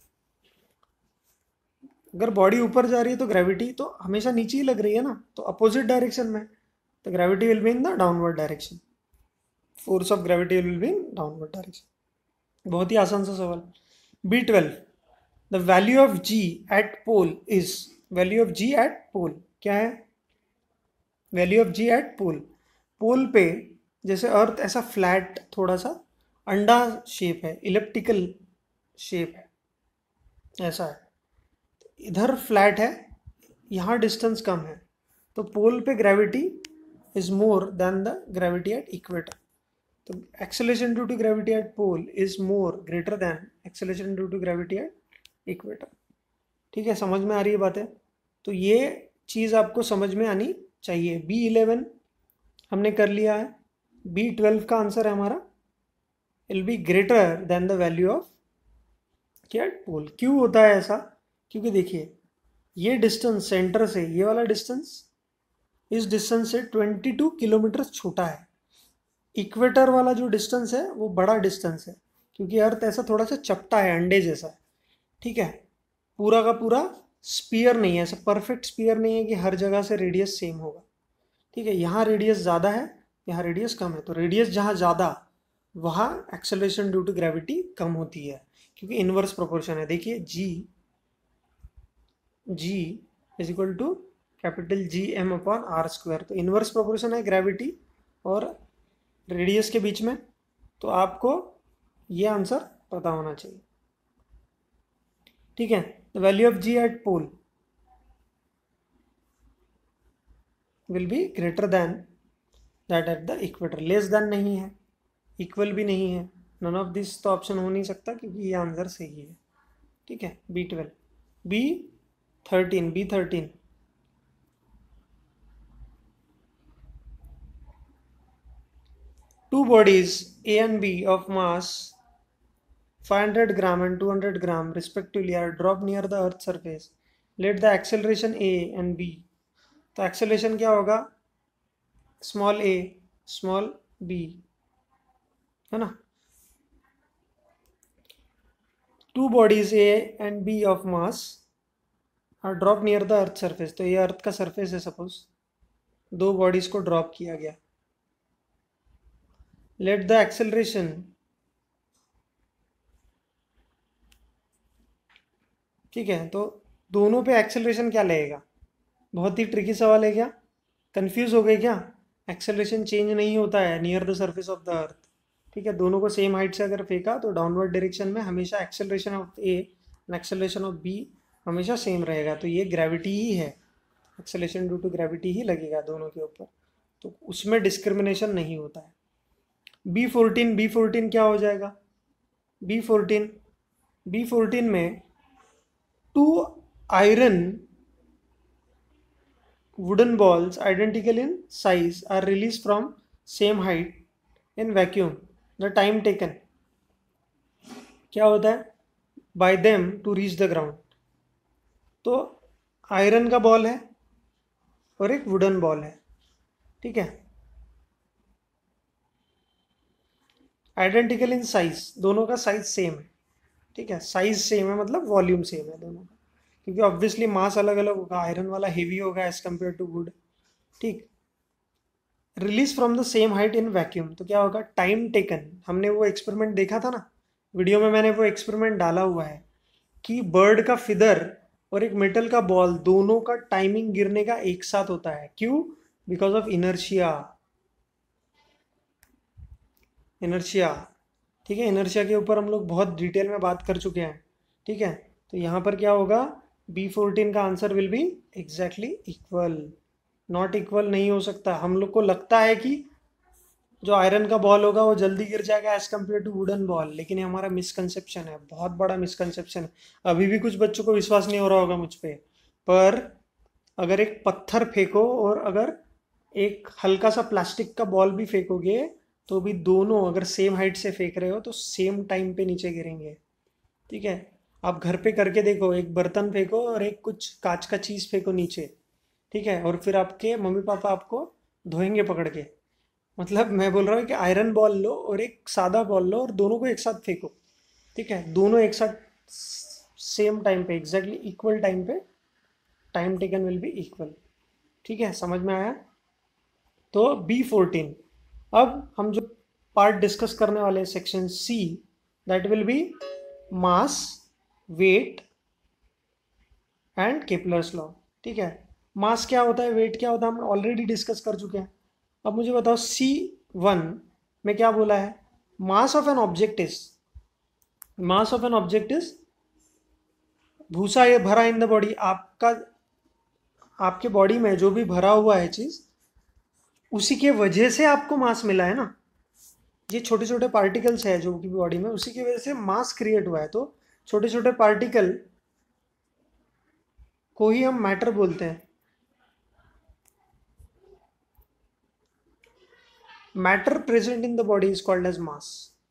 अगर बॉडी ऊपर जा रही है तो ग्रेविटी तो हमेशा नीचे ही लग रही है ना, तो अपोजिट डायरेक्शन में, तो gravity will be in the downward direction, force of gravity will be in downward direction. बहुत ही आसान सा सवाल। B twelve the value of ji at pole is, value of ji at pole क्या है, value of ji at pole, pole पे जैसे अर्थ ऐसा फ्लैट थोड़ा सा अंडा शेप है, इलिप्टिकल शेप है, ऐसा है, इधर फ्लैट है, यहाँ डिस्टेंस कम है, तो पोल पे gravity is more than the gravity at equator, तो acceleration due to gravity at pole is more greater than acceleration due to gravity at equator, ठीक है। समझ में आ रही है बातें, तो ये चीज़ आपको समझ में आनी चाहिए। बी इलेवन हमने कर लिया है, बी ट्वेल्व का आंसर है हमारा will be greater than the value of क्या पोल। क्यों होता है ऐसा, क्योंकि देखिए ये डिस्टेंस सेंटर से, ये वाला डिस्टेंस इस डिस्टेंस से ट्वेंटी टू किलोमीटर छोटा है, इक्वेटर वाला जो डिस्टेंस है वो बड़ा डिस्टेंस है, क्योंकि अर्थ ऐसा थोड़ा सा चपटा है, अंडे जैसा है, ठीक है, पूरा का पूरा स्पीयर नहीं है, ऐसा परफेक्ट स्पीयर नहीं है कि हर जगह से रेडियस सेम होगा, ठीक है। यहाँ रेडियस ज़्यादा है, यहाँ रेडियस कम है, तो रेडियस जहाँ ज़्यादा वहाँ एक्सेलरेशन ड्यू टू ग्रेविटी कम होती है, क्योंकि इनवर्स प्रोपोर्शन है। देखिए जी G is equal to capital G M upon R square, तो इनवर्स प्रोपोर्शन है ग्रेविटी और रेडियस के बीच में, तो आपको ये आंसर पता होना चाहिए, ठीक है। The value of ji at pole will be greater than that at the equator, less than नहीं है, इक्वल भी नहीं है, नन ऑफ दिस तो ऑप्शन हो नहीं सकता, क्योंकि ये आंसर सही है, ठीक है। B twelve B thirteen B thirteen two bodies A and B of mass five hundred gram and two hundred gram respectively are dropped near the earth surface. Let the acceleration A and B, तो acceleration क्या होगा, small a small b, है ना। two bodies A and B of mass are dropped near the earth surface, तो ये अर्थ का surface है, सपोज दो बॉडीज को ड्रॉप किया गया। Let the acceleration ठीक है, तो दोनों पे एक्सेलरेशन क्या लगेगा? बहुत ही ट्रिकी सवाल है क्या? कंफ्यूज हो गए क्या? एक्सेलरेशन चेंज नहीं होता है near the surface of the earth. ठीक है, दोनों को सेम हाइट से अगर फेंका तो डाउनवर्ड डायरेक्शन में हमेशा acceleration of A and acceleration of B हमेशा सेम रहेगा, तो ये ग्रेविटी ही है, एक्सेलरेशन ड्यू टू ग्रेविटी ही लगेगा दोनों के ऊपर, तो उसमें डिस्क्रिमिनेशन नहीं होता है। बी फोर्टीन बी फोर्टीन क्या हो जाएगा? बी फोर्टीन बी फोर्टीन में two iron wooden balls identical in size are released from same height in vacuum. The time taken क्या होता है? by them to reach the ground. तो iron का ball है और एक वुडन बॉल है, ठीक है, आइडेंटिकल इन साइज, दोनों का साइज सेम है, ठीक है, साइज सेम है मतलब वॉल्यूम सेम है दोनों का, क्योंकि ऑब्वियसली मास अलग अलग होगा, आयरन वाला हेवी होगा एज कम्पेयर टू वुड, ठीक। Release from the same height in vacuum, तो क्या होगा? टाइम टेकन, हमने वो एक्सपेरिमेंट देखा था ना वीडियो में, मैंने वो एक्सपेरिमेंट डाला हुआ है कि बर्ड का फिदर और एक मेटल का बॉल दोनों का टाइमिंग गिरने का एक साथ होता है। क्यों? Because of inertia. इनर्शिया, ठीक है, इनर्शिया के ऊपर हम लोग बहुत डिटेल में बात कर चुके हैं, ठीक है। तो यहाँ पर क्या होगा? बी फोर्टीन का answer will be exactly equal. Not equal नहीं हो सकता। हम लोग को लगता है कि जो आयरन का बॉल होगा वो जल्दी गिर जाएगा as compare to wooden ball, लेकिन ये हमारा मिसकंसेप्शन है, बहुत बड़ा मिसकंसेप्शन है। अभी भी कुछ बच्चों को विश्वास नहीं हो रहा होगा मुझ पे, पर अगर एक पत्थर फेंको और अगर एक हल्का सा प्लास्टिक का बॉल भी फेंकोगे तो भी दोनों अगर सेम हाइट से फेंक रहे हो तो सेम टाइम पे नीचे गिरेंगे, ठीक है। आप घर पे करके देखो, एक बर्तन फेंको और एक कुछ कांच का चीज़ फेंको नीचे, ठीक है, और फिर आपके मम्मी पापा आपको धोएंगे पकड़ के। मतलब मैं बोल रहा हूँ कि आयरन बॉल लो और एक सादा बॉल लो और दोनों को एक साथ फेंको, ठीक है, दोनों एक साथ सेम टाइम पे, एग्जैक्टली इक्वल टाइम पे, time taken will be equal, ठीक है, समझ में आया? तो बी फोर्टीन। अब हम जो पार्ट डिस्कस करने वाले हैं section C, that will be mass, weight and Kepler's law, ठीक है। मास क्या होता है, वेट क्या होता है, हम ऑलरेडी डिस्कस कर चुके हैं। अब मुझे बताओ सी वन में क्या बोला है? Mass of an object is, mass of an object is भूसा ये भरा इन द बॉडी, आपका आपके बॉडी में जो भी भरा हुआ है चीज, उसी के वजह से आपको मास मिला है ना। ये छोटे छोटे पार्टिकल्स है जो कि बॉडी में, उसी की वजह से मास क्रिएट हुआ है। तो छोटे छोटे पार्टिकल को ही हम मैटर बोलते हैं। Matter present in the body is called as mass,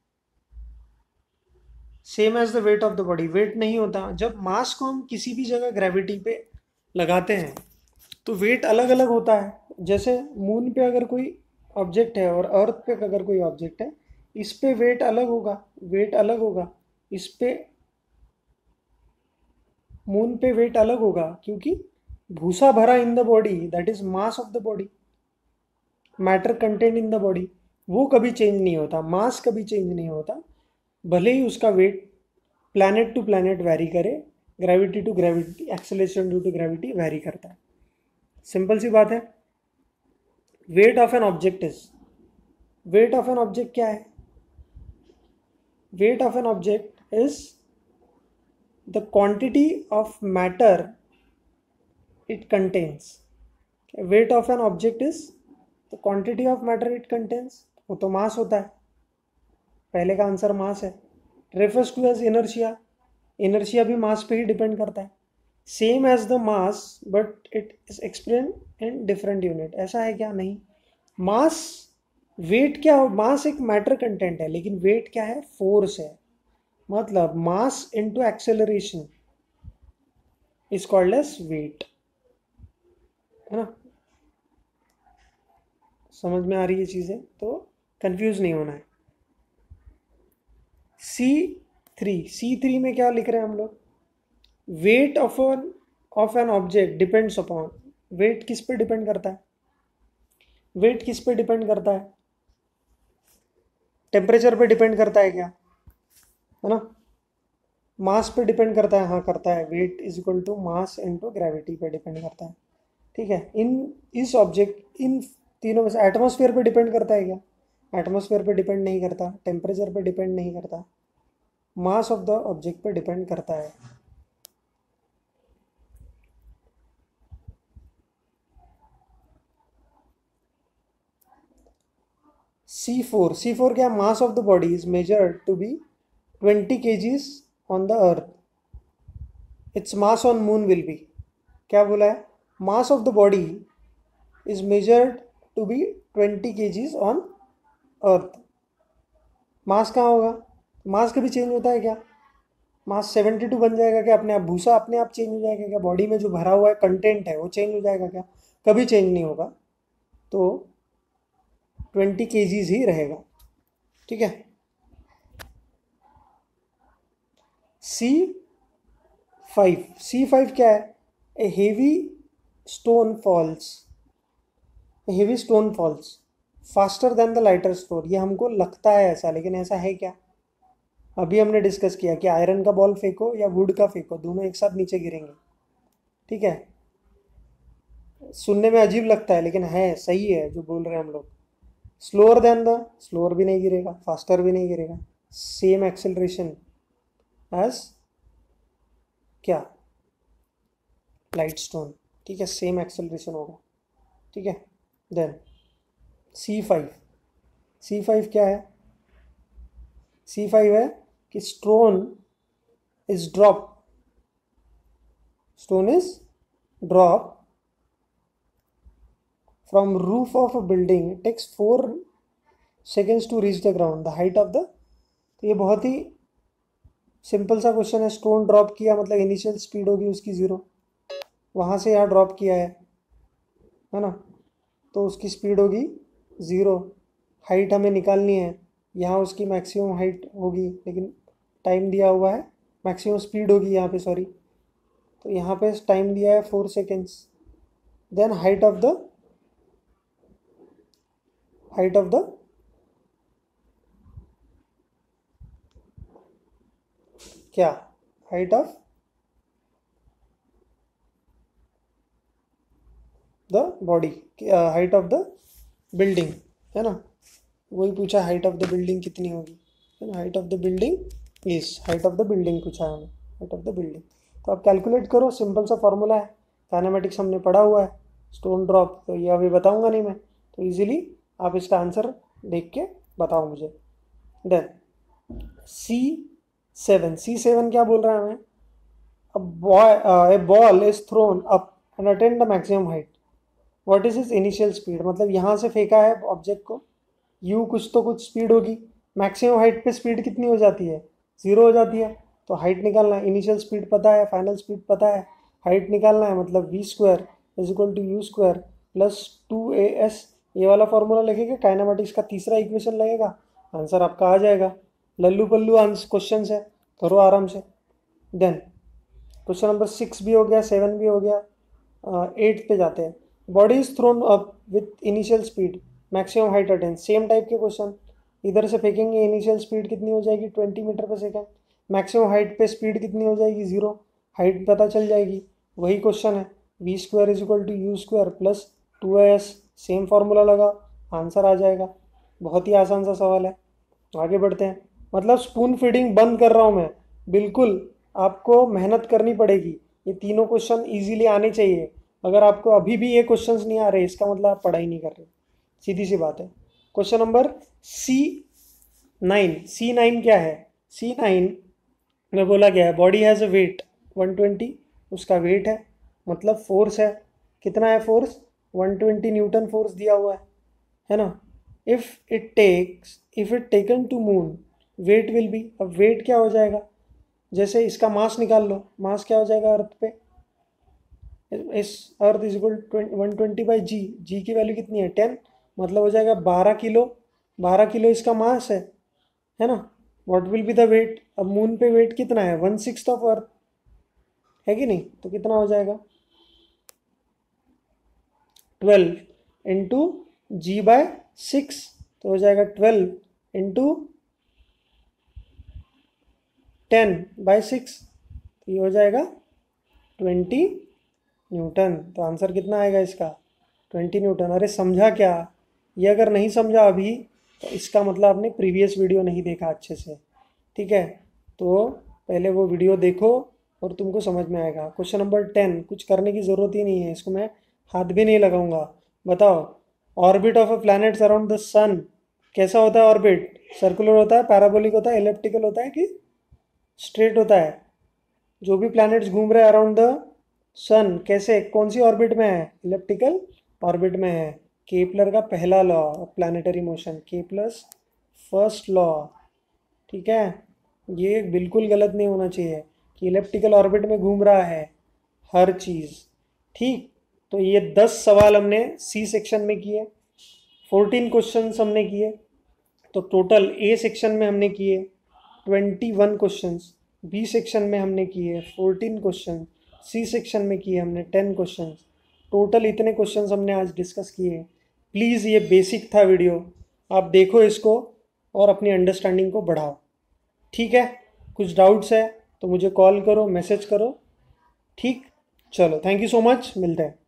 same as the weight of the body. Weight नहीं होता। जब मास को हम किसी भी जगह ग्रेविटी पे लगाते हैं तो वेट अलग अलग होता है। जैसे मून पे अगर कोई ऑब्जेक्ट है और अर्थ पे अगर कोई ऑब्जेक्ट है, इस पे वेट अलग होगा, वेट अलग होगा, इस पे मून पे वेट अलग होगा, क्योंकि भूसा भरा in the body, that is mass of the body, matter content in the body, वो कभी चेंज नहीं होता, मास कभी चेंज नहीं होता, भले ही उसका weight planet to planet vary करे, gravity to gravity, acceleration due to gravity vary करता है। सिंपल सी बात है। Weight of an object is, weight of an object क्या है? Weight of an object is the quantity of matter it contains. Weight of an object is the quantity of matter it contains, वो तो मास होता है, पहले का answer mass है। Refers to as inertia, inertia भी मास पे ही डिपेंड करता है। Same as the mass but it is explain in different unit. ऐसा है क्या? नहीं। मास, वेट क्या हो? मास एक मैटर कंटेंट है, लेकिन वेट क्या है? फोर्स है। मतलब mass into acceleration is called as weight, है ना? समझ में आ रही है चीजें? तो कंफ्यूज नहीं होना है। सी थ्री, सी थ्री में क्या लिख रहे हैं हम लोग? Weight of an of an object depends upon, weight किस पे डिपेंड करता है? वेट किस पे डिपेंड करता है? टेम्परेचर पे डिपेंड करता है क्या, है ना? मास पे डिपेंड करता है, हाँ करता है, weight is equal to mass into gravity पे डिपेंड करता है, ठीक है। इन इस ऑब्जेक्ट इन तीनों में से एटमॉस्फेयर पे डिपेंड करता है क्या? एटमॉस्फेयर पे डिपेंड नहीं करता, टेम्परेचर पे डिपेंड नहीं करता, मास ऑफ द ऑब्जेक्ट पे डिपेंड करता है। सी फोर सी फोर क्या? Mass of the body is measured to be twenty kgs on the earth, its mass on moon will be, क्या बोला है? Mass of the body is measured to be twenty kgs on earth. Mass कहाँ होगा? मास कभी change होता है क्या? मास seventy two बन जाएगा क्या अपने आप? भूसा अपने आप चेंज हो जाएगा क्या? बॉडी में जो भरा हुआ है कंटेंट है वो चेंज हो जाएगा क्या? कभी चेंज नहीं होगा, तो ट्वेंटी केजीज ही रहेगा, ठीक है। सी फाइव सी फाइव क्या है? A heavy stone falls a heavy stone falls faster than the lighter stone. ये हमको लगता है ऐसा, लेकिन ऐसा है क्या? अभी हमने डिस्कस किया कि आयरन का बॉल फेंको या वुड का फेंको, दोनों एक साथ नीचे गिरेंगे, ठीक है। सुनने में अजीब लगता है लेकिन है, सही है जो बोल रहे हैं हम लोग। स्लोअर देन द, स्लोअर भी नहीं गिरेगा, फास्टर भी नहीं गिरेगा, सेम एक्सेलरेशन एज क्या? लाइट स्टोन, ठीक है, सेम एक्सेलरेशन होगा, ठीक है। Then C five C five क्या है? सी फाइव है कि stone is drop stone is drop from roof of a building, it takes four seconds to reach the ground, the height of the. तो ये बहुत ही सिंपल सा question है। स्टोन ड्रॉप किया मतलब इनिशियल स्पीड होगी उसकी ज़ीरो, वहाँ से यहाँ ड्रॉप किया है है ना, तो उसकी स्पीड होगी ज़ीरो। हाइट हमें निकालनी है, यहाँ उसकी मैक्सिमम हाइट होगी, लेकिन टाइम दिया हुआ है, मैक्सिमम स्पीड होगी यहाँ पे, सॉरी, तो यहाँ पे टाइम दिया है four seconds. Then height of the height of the क्या? Height of the body, height of the building, है ना, वही पूछा हाइट ऑफ द बिल्डिंग कितनी होगी, है ना। Height of the building is height of the building पूछा है हमें, हाइट ऑफ द बिल्डिंग। तो आप कैलकुलेट करो, सिंपल सा फॉर्मूला है, काइनेमेटिक्स हमने पढ़ा हुआ है, स्टोन ड्रॉप, तो ये अभी बताऊंगा नहीं मैं, तो इजीली आप इसका आंसर देख के बताओ मुझे। Then C seven C seven क्या बोल रहा है हमें? A boy, uh, a ball is thrown up and attain the maximum height. What is its initial speed? मतलब यहाँ से फेंका है ऑब्जेक्ट को, u कुछ तो कुछ स्पीड होगी, मैक्सिमम हाइट पे स्पीड कितनी हो जाती है? ज़ीरो हो जाती है। तो हाइट निकालना है, इनिशियल स्पीड पता है, फाइनल स्पीड पता है, हाइट निकालना है, मतलब v square is equal to u square plus two a s, ये वाला फॉर्मूला लगेगा, काइनेमेटिक्स का तीसरा इक्वेशन लगेगा, आंसर आपका आ जाएगा। लल्लू पल्लू आंसर क्वेश्चन है, करो आराम से। देन क्वेश्चन नंबर सिक्स भी हो गया, सेवन भी हो गया, एट पे जाते हैं। Body is thrown up with initial speed, maximum height attain, same type के क्वेश्चन, इधर से फेंकेंगे, इनिशियल स्पीड कितनी हो जाएगी? Twenty metre per second, maximum height पे स्पीड कितनी हो जाएगी? जीरो, हाइट पता चल जाएगी, वही क्वेश्चन है, v square is equal to u square plus two s, same formula लगा, आंसर आ जाएगा। बहुत ही आसान सा सवाल है, आगे बढ़ते हैं। मतलब स्पून फीडिंग बंद कर रहा हूँ मैं, बिल्कुल आपको मेहनत करनी पड़ेगी, ये तीनों क्वेश्चन इजीली आने चाहिए। अगर आपको अभी भी ये क्वेश्चंस नहीं आ रहे, इसका मतलब आप पढ़ाई नहीं कर रहे, सीधी सी बात है। Question number C nine C nine क्या है? सी नाइन में बोला गया है body has a weight one twenty, उसका वेट है, मतलब फोर्स है, कितना है force? One twenty newton force दिया हुआ है है ना। If it takes if it taken to moon weight will be, अब वेट क्या हो जाएगा? जैसे इसका मास निकाल लो, मास क्या हो जाएगा अर्थ पे? इस earth is equal one twenty by g, g की वैल्यू कितनी है? टेन, मतलब हो जाएगा बारह किलो, बारह किलो इसका मास है है ना। What will be the weight? अब मून पे वेट कितना है? वन सिक्स ऑफ अर्थ है कि नहीं, तो कितना हो जाएगा? Twelve into g by six, तो हो जाएगा twelve into ten by six, तो ये हो जाएगा ट्वेंटी न्यूटन। तो आंसर कितना आएगा इसका? Twenty newton. अरे समझा क्या? ये अगर नहीं समझा अभी तो इसका मतलब आपने प्रीवियस वीडियो नहीं देखा अच्छे से, ठीक है? तो पहले वो वीडियो देखो और तुमको समझ में आएगा। क्वेश्चन नंबर टेन, कुछ करने की ज़रूरत ही नहीं है, इसको मैं हाथ भी नहीं लगाऊंगा। बताओ, orbit of a planets around the sun कैसा होता है? ऑर्बिट सर्कुलर होता है, पैराबोलिक होता है, एलिप्टिकल होता है कि स्ट्रेट होता है? जो भी प्लैनेट्स घूम रहे हैं अराउंड द सन, कैसे, कौन सी ऑर्बिट में है? इलेप्टिकल ऑर्बिट में है। केपलर का पहला law of planetary motion, Kepler's first law, ठीक है? ये बिल्कुल गलत नहीं होना चाहिए कि इलेप्टिकल ऑर्बिट में घूम रहा है हर चीज़, ठीक? तो ये दस सवाल हमने सी सेक्शन में किए, फोर्टीन क्वेश्चन हमने किए। तो टोटल ए सेक्शन में हमने किए twenty one question, B section में हमने किए फोर्टीन क्वेश्चन, सी सेक्शन में किए हमने टेन क्वेश्चन। टोटल इतने क्वेश्चन हमने आज डिस्कस किए। प्लीज़ ये बेसिक था वीडियो, आप देखो इसको और अपनी अंडरस्टैंडिंग को बढ़ाओ, ठीक है? कुछ डाउट्स है तो मुझे कॉल करो, मैसेज करो, ठीक? चलो, थैंक यू सो मच, मिलते हैं।